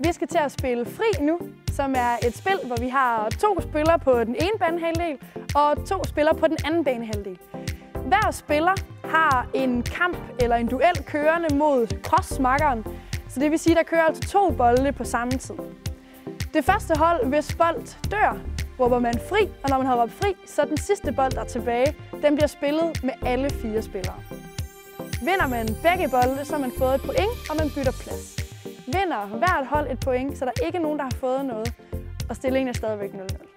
Vi skal til at spille Fri nu, som er et spil, hvor vi har 2 spillere på den ene banehalvdel og 2 spillere på den anden banehalvdel. Hver spiller har en kamp eller en duel kørende mod crossmakkeren, så det vil sige, at der kører altså 2 bolde på samme tid. Det første hold, hvis bold dør, råber man fri, og når man har råbt fri, så den sidste bold, der er tilbage, den bliver spillet med alle 4 spillere. Vinder man begge bolde, så har man fået et point, og man bytter plads. Vinder hvert hold et point, så der er ikke nogen, der har fået noget, og stillingen er stadigvæk 0-0.